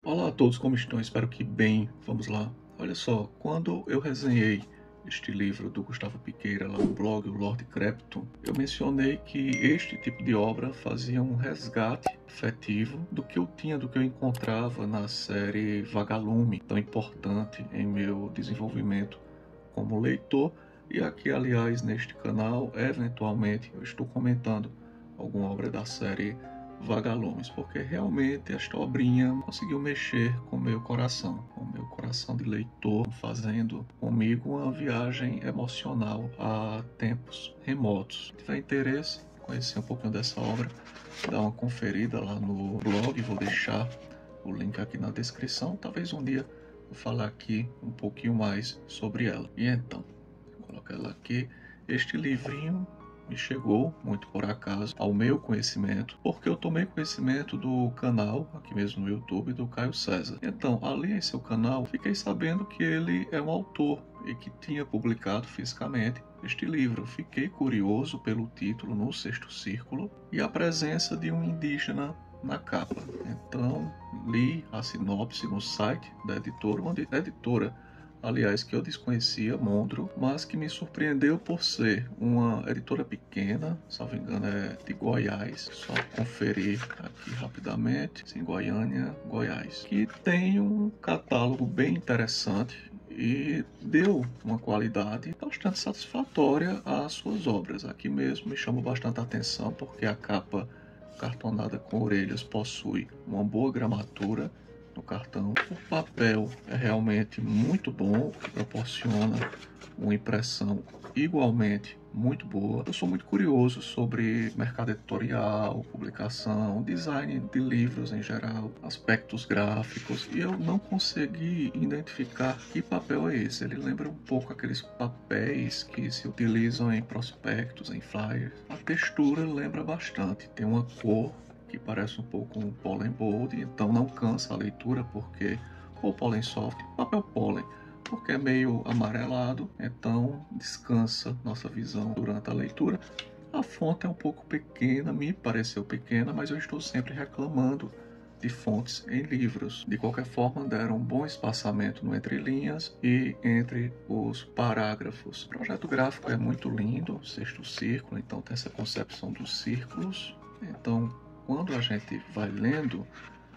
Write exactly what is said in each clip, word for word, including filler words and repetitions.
Olá a todos, como estão? Espero que bem. Vamos lá. Olha só, quando eu resenhei este livro do Gustavo Piqueira lá no blog, o Lord Crepton, eu mencionei que este tipo de obra fazia um resgate afetivo do que eu tinha, do que eu encontrava na série Vagalume, tão importante em meu desenvolvimento como leitor. E aqui, aliás, neste canal, eventualmente eu estou comentando alguma obra da série Vagalumes, porque realmente esta obrinha conseguiu mexer com o meu coração, com o meu coração de leitor, fazendo comigo uma viagem emocional a tempos remotos. Se tiver interesse em conhecer um pouquinho dessa obra, dá uma conferida lá no blog, vou deixar o link aqui na descrição. Talvez um dia eu falar aqui um pouquinho mais sobre ela. E então, vou colocar ela aqui. Este livrinho me chegou, muito por acaso, ao meu conhecimento, porque eu tomei conhecimento do canal, aqui mesmo no YouTube, do Caio César. Então, ali em seu canal, fiquei sabendo que ele é um autor e que tinha publicado fisicamente este livro. Fiquei curioso pelo título, No Sexto Círculo, e a presença de um indígena na capa. Então, li a sinopse no site da editora, onde a editora, aliás, que eu desconhecia, Mondro, mas que me surpreendeu por ser uma editora pequena, salvo engano é de Goiás, só conferir aqui rapidamente, em Goiânia, Goiás, que tem um catálogo bem interessante e deu uma qualidade bastante satisfatória às suas obras. Aqui mesmo me chamou bastante atenção porque a capa cartonada com orelhas possui uma boa gramatura no cartão. O papel é realmente muito bom, que proporciona uma impressão igualmente muito boa. Eu sou muito curioso sobre mercado editorial, publicação, design de livros em geral, aspectos gráficos, e eu não consegui identificar que papel é esse. Ele lembra um pouco aqueles papéis que se utilizam em prospectos, em flyers. A textura lembra bastante, tem uma cor que parece um pouco um pólen bold, então não cansa a leitura, porque ou pólen soft, papel pólen, porque é meio amarelado, então descansa nossa visão durante a leitura. A fonte é um pouco pequena, me pareceu pequena, mas eu estou sempre reclamando de fontes em livros. De qualquer forma, deram um bom espaçamento no entre linhas e entre os parágrafos. O projeto gráfico é muito lindo, sexto círculo, então tem essa concepção dos círculos. Então, quando a gente vai lendo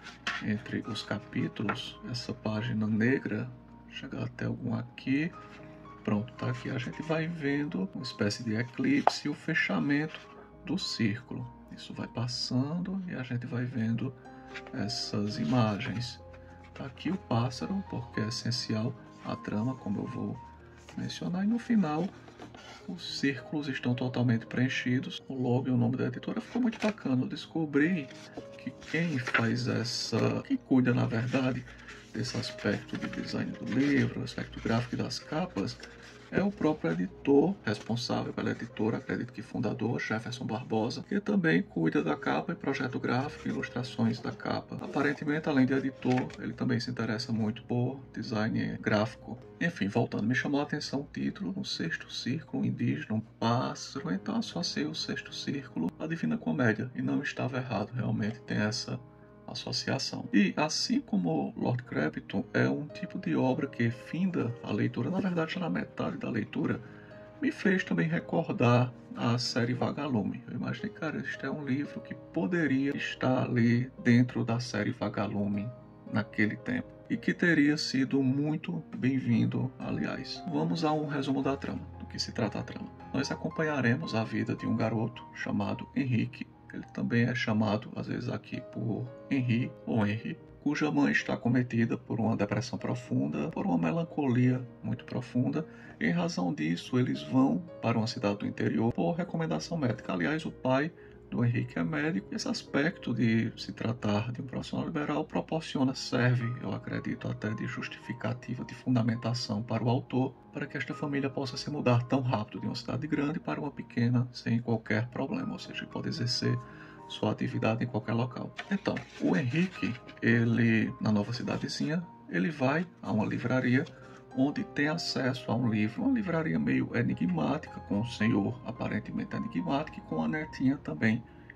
entre os capítulos, essa página negra, chegar até algum aqui, pronto, tá aqui, a gente vai vendo uma espécie de eclipse e o fechamento do círculo. Isso vai passando e a gente vai vendo essas imagens. Tá aqui o pássaro, porque é essencial a trama, como eu vou mencionar, e no final os círculos estão totalmente preenchidos. O logo e o nome da editora ficou muito bacana. Eu descobri que quem faz essa, quem cuida na verdade desse aspecto de design do livro, aspecto gráfico das capas, é o próprio editor responsável pela editora, acredito que fundador, Jefferson Barbosa, que também cuida da capa e projeto gráfico e ilustrações da capa. Aparentemente, além de editor, ele também se interessa muito por design gráfico. Enfim, voltando, me chamou a atenção o título, No Sexto Círculo, um indígena, um pássaro, então associei o Sexto Círculo à Divina Comédia, e não estava errado, realmente tem essa associação. E assim como Lord Crepton é um tipo de obra que finda a leitura, na verdade já na metade da leitura, me fez também recordar a série Vagalume. Eu imaginei, cara, este é um livro que poderia estar ali dentro da série Vagalume naquele tempo e que teria sido muito bem-vindo, aliás. Vamos a um resumo da trama, do que se trata a trama. Nós acompanharemos a vida de um garoto chamado Henrique. Ele também é chamado, às vezes, aqui por Henri ou Henry, cuja mãe está acometida por uma depressão profunda, por uma melancolia muito profunda. E, em razão disso, eles vão para uma cidade do interior por recomendação médica. Aliás, o pai do Henrique é médico. Esse aspecto de se tratar de um profissional liberal proporciona, serve, eu acredito, até de justificativa, de fundamentação para o autor, para que esta família possa se mudar tão rápido de uma cidade grande para uma pequena sem qualquer problema, ou seja, pode exercer sua atividade em qualquer local. Então, o Henrique, ele, na nova cidadezinha, ele vai a uma livraria onde tem acesso a um livro, uma livraria meio enigmática, com um senhor aparentemente enigmático e com uma netinha também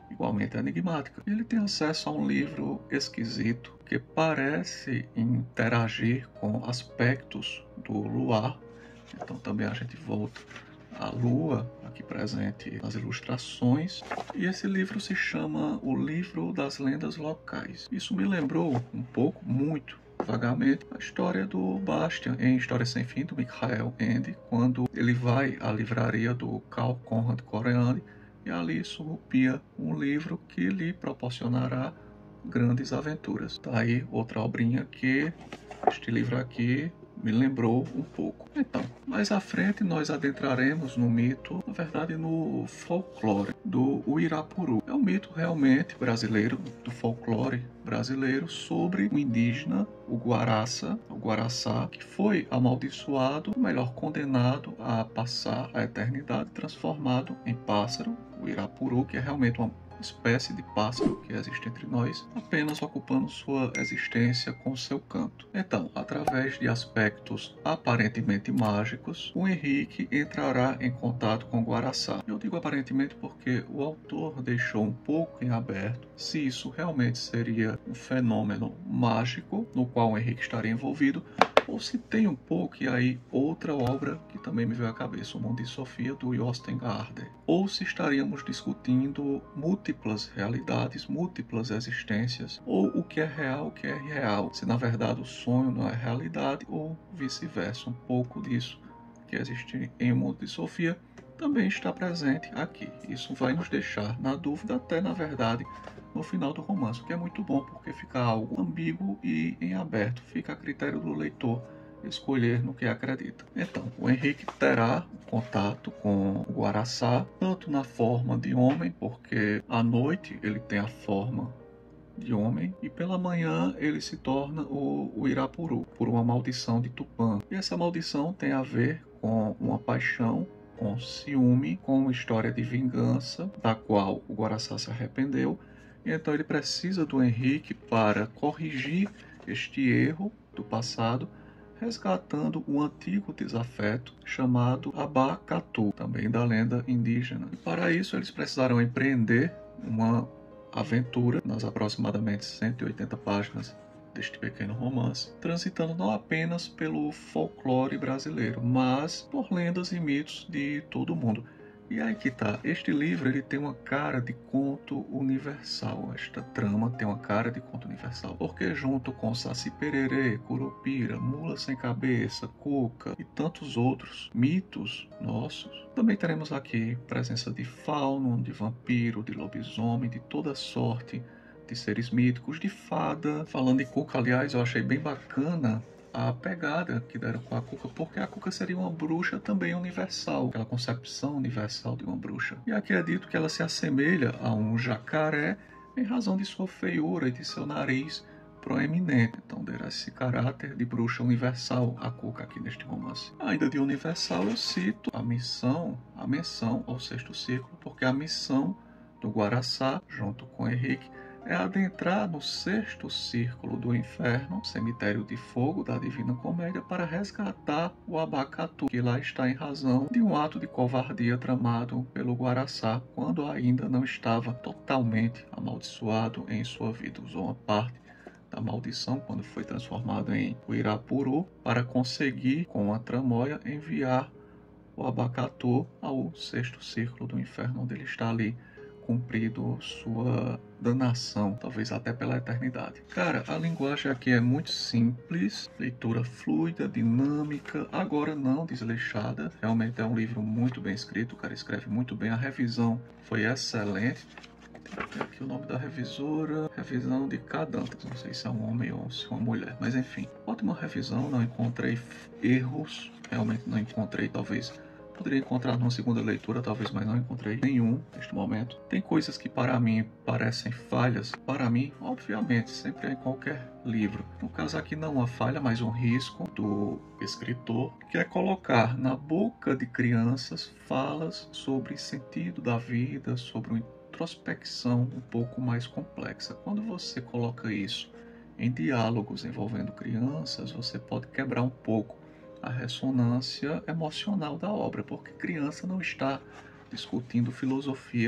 igualmente enigmática. Ele tem acesso a um livro esquisito que parece interagir com aspectos do luar. Então também a gente volta à lua aqui presente nas ilustrações. E esse livro se chama O Livro das Lendas Locais. Isso me lembrou um pouco, muito vagamente, a história do Bastian em História Sem Fim, do Michael Ende, quando ele vai à livraria do Carl Conrad Coriani e ali surrupia um livro que lhe proporcionará grandes aventuras. Tá aí outra obrinha que este livro aqui me lembrou um pouco. Então, mais à frente nós adentraremos no mito, na verdade no folclore do Uirapuru. É um mito realmente brasileiro, do folclore brasileiro, sobre o indígena, o Guaraça, o Guaraçá, que foi amaldiçoado, ou melhor, condenado a passar a eternidade, transformado em pássaro, o Uirapuru, que é realmente uma espécie de pássaro que existe entre nós, apenas ocupando sua existência com seu canto. Então, através de aspectos aparentemente mágicos, o Henrique entrará em contato com o Guaraçá. Eu digo aparentemente porque o autor deixou um pouco em aberto se isso realmente seria um fenômeno mágico no qual o Henrique estaria envolvido, ou se tem um pouco, e aí outra obra que também me veio à cabeça, O Mundo de Sofia, do Jostein Gaarder. Ou se estaríamos discutindo múltiplas realidades, múltiplas existências, ou o que é real, o que é irreal, se na verdade o sonho não é realidade, ou vice-versa. Um pouco disso que existe em O Mundo de Sofia também está presente aqui. Isso vai nos deixar na dúvida até, na verdade, no final do romance, o que é muito bom porque fica algo ambíguo e em aberto, fica a critério do leitor escolher no que acredita. Então, o Henrique terá contato com o Guaraçá, tanto na forma de homem, porque à noite ele tem a forma de homem, e pela manhã ele se torna o, o Irapuru, por uma maldição de Tupã. E essa maldição tem a ver com uma paixão, com ciúme, com uma história de vingança, da qual o Guaraçá se arrependeu. E então ele precisa do Henrique para corrigir este erro do passado, resgatando um antigo desafeto chamado Abacatu, também da lenda indígena. E para isso eles precisarão empreender uma aventura nas aproximadamente cento e oitenta páginas deste pequeno romance, transitando não apenas pelo folclore brasileiro, mas por lendas e mitos de todo o mundo. E aí que tá, este livro ele tem uma cara de conto universal, esta trama tem uma cara de conto universal, porque junto com Saci Pererê, Curupira, Mula Sem Cabeça, Cuca e tantos outros mitos nossos, também teremos aqui presença de fauno, de vampiro, de lobisomem, de toda sorte de seres míticos, de fada. Falando de Cuca, aliás, eu achei bem bacana a pegada que deram com a Cuca, porque a Cuca seria uma bruxa também universal, aquela concepção universal de uma bruxa. E aqui é dito que ela se assemelha a um jacaré em razão de sua feiura e de seu nariz proeminente. Então deram esse caráter de bruxa universal a Cuca aqui neste romance. Ainda de universal eu cito a missão, a menção ao sexto círculo, porque a missão do Guaraçá, junto com Henrique, é adentrar no sexto círculo do inferno, cemitério de fogo da Divina Comédia, para resgatar o Abacatu, que lá está em razão de um ato de covardia tramado pelo Guaraçá, quando ainda não estava totalmente amaldiçoado em sua vida. Usou uma parte da maldição, quando foi transformado em Uirapuru, para conseguir, com a tramóia, enviar o Abacatu ao sexto círculo do inferno, onde ele está ali cumprido sua danação, talvez até pela eternidade. Cara, a linguagem aqui é muito simples, leitura fluida, dinâmica, agora não desleixada. Realmente é um livro muito bem escrito, o cara escreve muito bem, a revisão foi excelente. Tem aqui o nome da revisora, revisão de Cadantas, não sei se é um homem ou se é uma mulher, mas enfim, ótima revisão, não encontrei erros, realmente não encontrei, talvez poderia encontrar numa segunda leitura, talvez, mas não encontrei nenhum neste momento. Tem coisas que para mim parecem falhas. Para mim, obviamente, sempre é em qualquer livro. No caso aqui não uma falha, mas um risco do escritor, que é colocar na boca de crianças falas sobre sentido da vida, sobre uma introspecção um pouco mais complexa. Quando você coloca isso em diálogos envolvendo crianças, você pode quebrar um pouco a ressonância emocional da obra, porque criança não está discutindo filosofia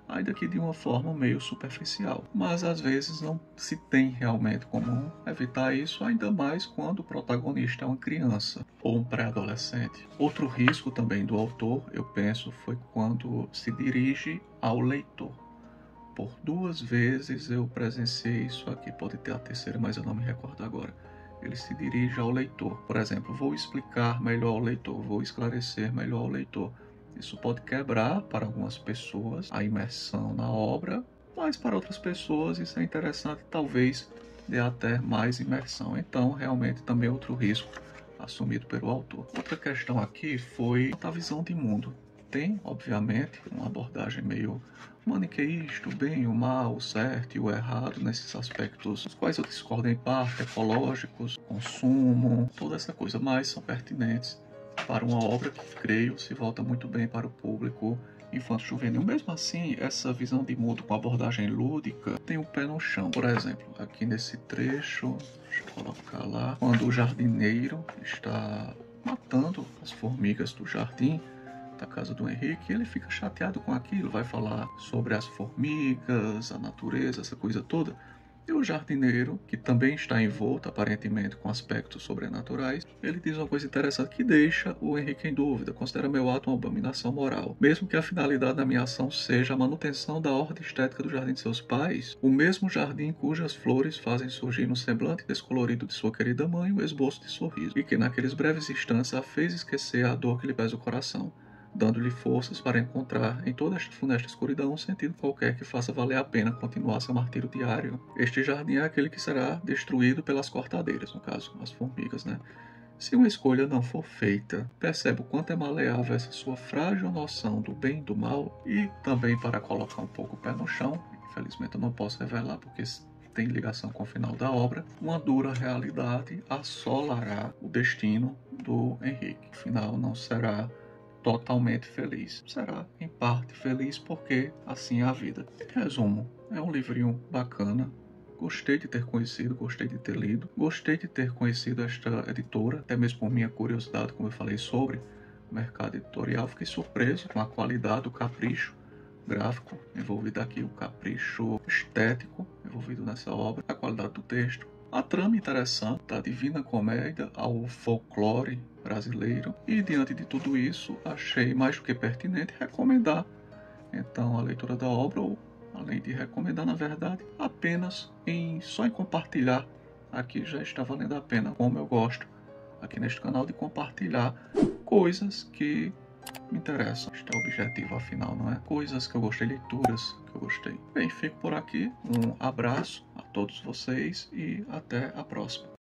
ainda que de uma forma meio superficial. Mas às vezes não se tem realmente como evitar isso, ainda mais quando o protagonista é uma criança ou um pré-adolescente. Outro risco também do autor, eu penso, foi quando se dirige ao leitor. Por duas vezes eu presenciei isso aqui, pode ter a terceira, mas eu não me recordo agora. Ele se dirige ao leitor. Por exemplo, vou explicar melhor ao leitor, vou esclarecer melhor ao leitor. Isso pode quebrar para algumas pessoas a imersão na obra, mas para outras pessoas isso é interessante, talvez dê até mais imersão. Então, realmente, também outro risco assumido pelo autor. Outra questão aqui foi a visão de mundo. Tem, obviamente, uma abordagem meio maniqueísta, o bem, o mal, o certo e o errado, nesses aspectos, os quais eu discordo em parte, ecológicos, consumo, toda essa coisa, mas são pertinentes para uma obra que, creio, se volta muito bem para o público infanto-juvenil. Mesmo assim, essa visão de mundo com abordagem lúdica tem o pé no chão. Por exemplo, aqui nesse trecho, deixa eu colocar lá, quando o jardineiro está matando as formigas do jardim da casa do Henrique, ele fica chateado com aquilo, vai falar sobre as formigas, a natureza, essa coisa toda. E o jardineiro, que também está envolto aparentemente com aspectos sobrenaturais, ele diz uma coisa interessante que deixa o Henrique em dúvida. Considera meu ato uma abominação moral. Mesmo que a finalidade da minha ação seja a manutenção da ordem estética do jardim de seus pais, o mesmo jardim cujas flores fazem surgir no semblante descolorido de sua querida mãe o esboço de sorriso, e que naqueles breves instantes a fez esquecer a dor que lhe pesa o coração, dando-lhe forças para encontrar em toda esta funesta escuridão um sentido qualquer que faça valer a pena continuar seu martírio diário. Este jardim é aquele que será destruído pelas cortadeiras, no caso, as formigas, né? Se uma escolha não for feita, percebe o quanto é maleável essa sua frágil noção do bem e do mal, e também para colocar um pouco o pé no chão, infelizmente eu não posso revelar porque tem ligação com o final da obra, uma dura realidade assolará o destino do Henrique. O final não será totalmente feliz. Será, em parte, feliz porque assim é a vida. Em resumo, é um livrinho bacana. Gostei de ter conhecido, gostei de ter lido. Gostei de ter conhecido esta editora, até mesmo por minha curiosidade, como eu falei sobre o mercado editorial. Fiquei surpreso com a qualidade, o capricho gráfico envolvido aqui, o capricho estético envolvido nessa obra, a qualidade do texto. A trama interessante, da Divina Comédia ao folclore brasileiro. E diante de tudo isso, achei mais do que pertinente recomendar então a leitura da obra, ou além de recomendar, na verdade, apenas em só em compartilhar. Aqui já está valendo a pena, como eu gosto aqui neste canal, de compartilhar coisas que me interessam. Este é o objetivo, afinal, não é? Coisas que eu gostei, leituras que eu gostei. Bem, fico por aqui. Um abraço a todos vocês e até a próxima.